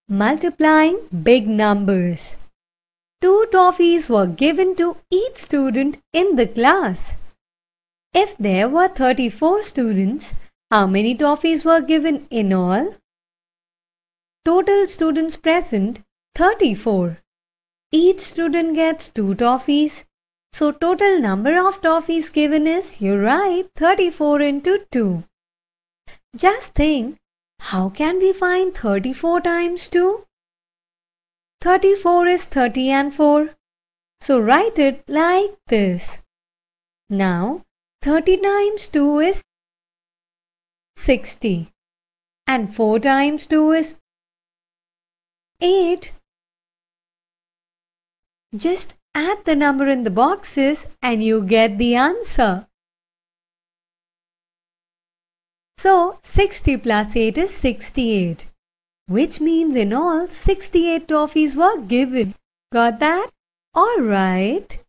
Multiplying big numbers. 2 toffees were given to each student in the class. If there were 34 students, how many toffees were given in all? Total students present 34. Each student gets 2 toffees. So total number of toffees given is, you're right, 34 into 2. Just think, how can we find 34 times 2? 34 is 30 and 4. So write it like this. Now 30 times 2 is 60. And 4 times 2 is 8. Just add the number in the boxes and you get the answer. So 60 plus 8 is 68, which means in all 68 toffees were given. Got that? All right.